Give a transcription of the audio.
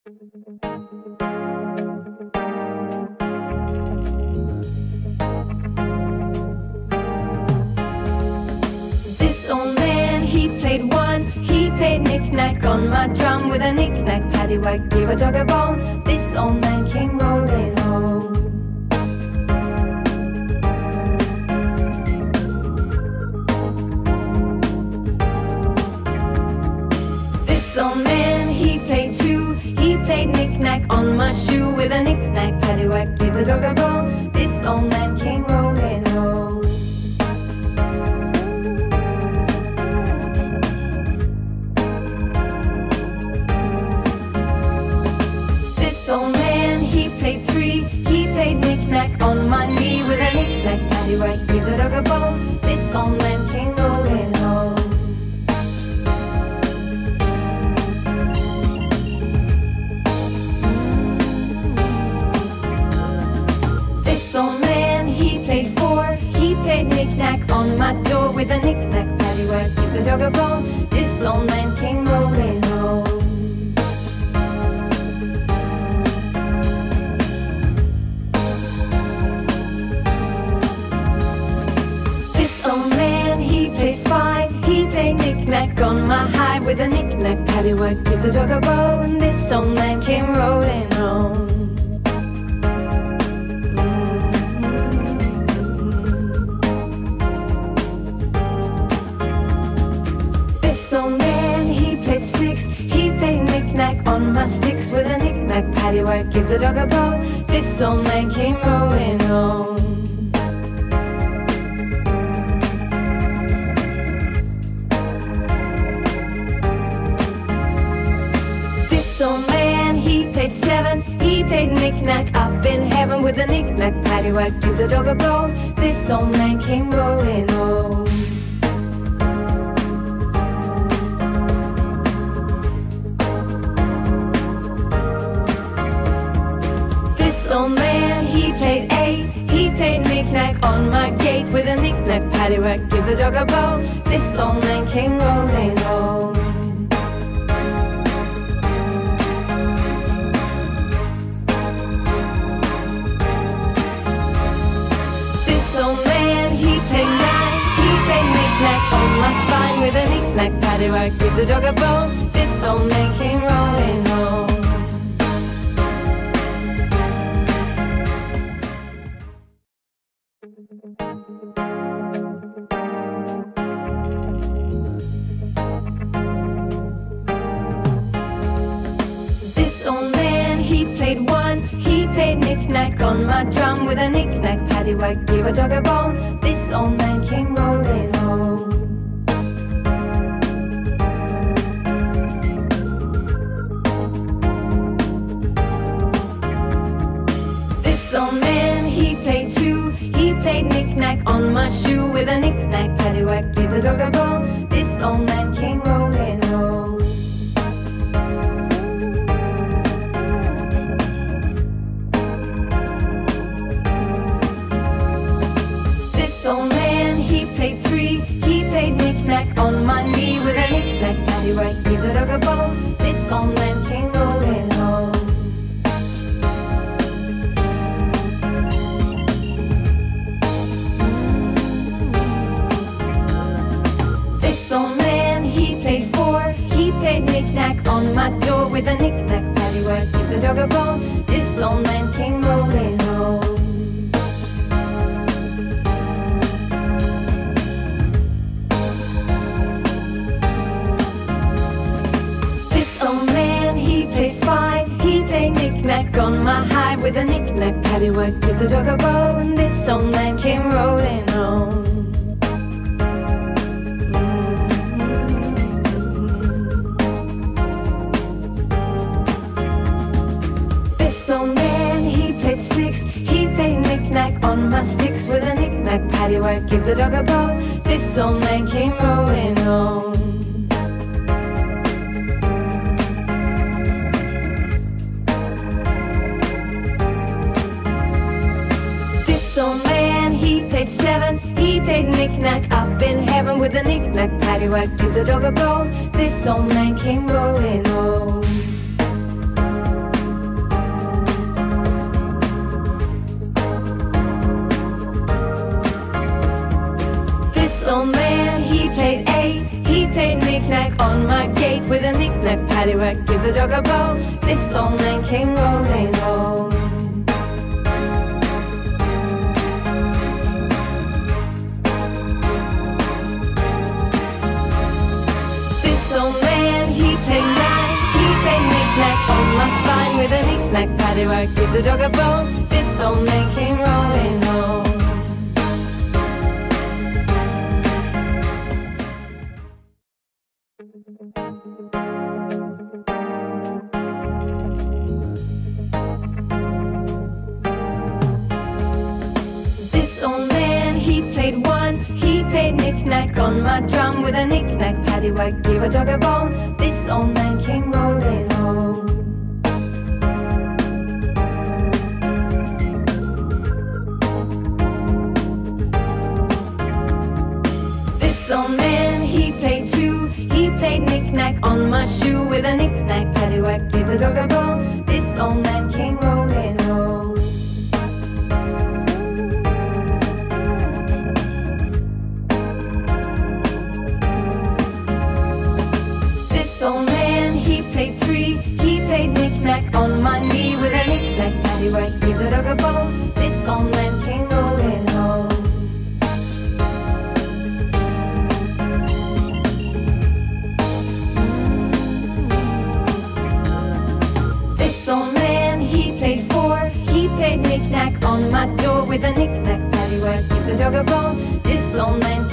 This old man, he played one. He played knick-knack on my drum with a knick-knack, paddywhack, give a dog a bone. This old man came rolling home. This old man, he played two. He played knick-knack on my shoe with a knick-knack, paddywhack, give a dog a bone. This old man came rolling home. This old man, he played three. He played knick-knack on my knee with a knick-knack, paddywhack, give a dog a bone. This old man came rolling home. This old man, he played four. He played knick-knack on my door with a knick-knack, paddywhack, give a dog a bone. This old man came rolling home. This old man, he played five. He played knick-knack on my high with a knick-knack, paddywhack, give the dog a bone. This old man came rolling home. This old man, he played six. He played knick-knack on my sticks with a knick-knack, paddywhack, give the dog a bone. This old man came rolling home. This old man, he played seven. He played knick-knack up in heaven with a knick-knack, paddywhack, give the dog a bone. This old man came rolling home. This old man, he played eight. He played knick-knack on my gate with a knick-knack, paddywhack, give the dog a bone. This old man came rolling home. This old man, he played nine. He played knick-knack on my spine with a knick-knack, paddywhack, give the dog a bone. This old man came rolling home. This old man, he played one. He played knick-knack on my drum with a knick-knack, paddywhack, give a dog a bone. This old man came rolling home. This old man, he played two. He played knick-knack on my shoe with a knick-knack, paddywhack, give a dog a bone. This old man came rolling home. This old man, he played three. He played knick-knack on my knee with a knick-knack, paddywhack, give a dog a bone. This old man came rolling home. This old man, he played four. He played knick-knack on my door with a knick-knack, paddywhack, give the dog a bone. This old man came rolling home. This old man, he played five. He played knick-knack on my high with a knick-knack, paddywhack, give the dog a bone. This old man came rolling home. This old man, he played six. He played knick-knack on my sticks with a knick-knack, paddywhack, give the dog a bone. This old man came rolling home. This old man, he played seven. He played knick-knack up in heaven with a knick-knack, paddywhack, give the dog a bone. This old man came rolling home. paddywhack, give the dog a bone. This old man came rolling home. This old man, he played nine, he played knick-knack on my spine with a knick-knack, paddywhack, give the dog a bone. This old man came rolling home. This old man, he played one, he played knick-knack on my drum with a knick-knack, paddywhack, give a dog a bone. This old man came rolling home. This old man, he played two, he played knick-knack on my shoe with a knick-knack, paddywhack, give the dog a bone. This old man came rolling home. This old man, he played three, he played knick-knack on my knee with a knick-knack, paddywhack, give the dog a bone. This old man came rolling home. This old man, he played four, he played knick-knack on my door with a knick-knack, paddywhack, give the dog a bone. This old man